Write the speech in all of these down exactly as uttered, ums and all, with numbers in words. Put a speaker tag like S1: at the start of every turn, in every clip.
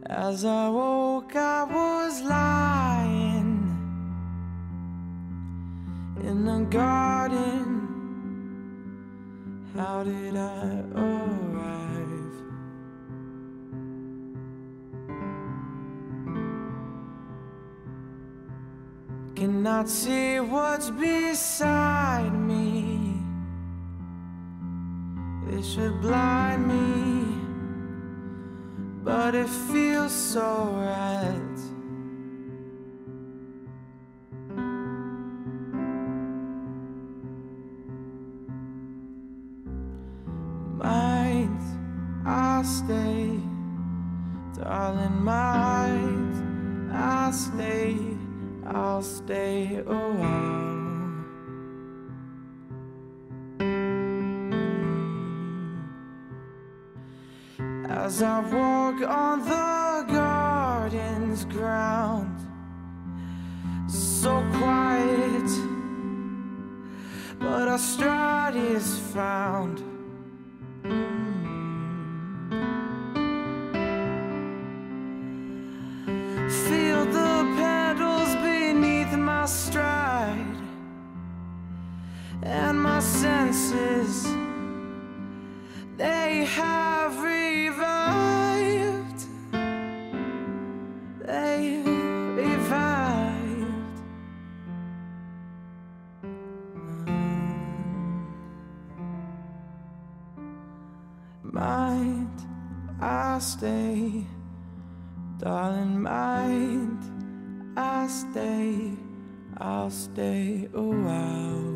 S1: As I woke, I was lying in a garden. How did I arrive? Cannot see what's beside me. It should blind me, but it feels so right. Might I stay, darling, might I stay? I'll stay a while. As I walk on the garden's ground, so quiet, but our stride is found. Feel the petals beneath my stride, and my senses, they have revived. They revived. Might I stay, darling, might I stay? I'll stay a while.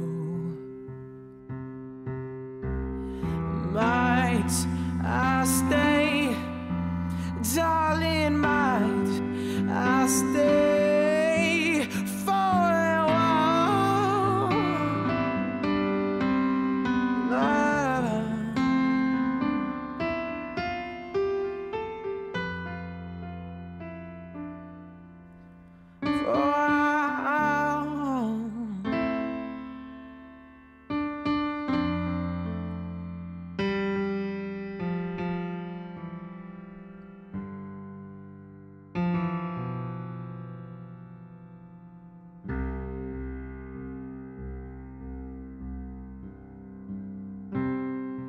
S1: Might I stay, darling, might I stay for a while? La, la. For a while.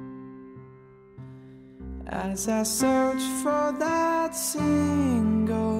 S1: As I search for that single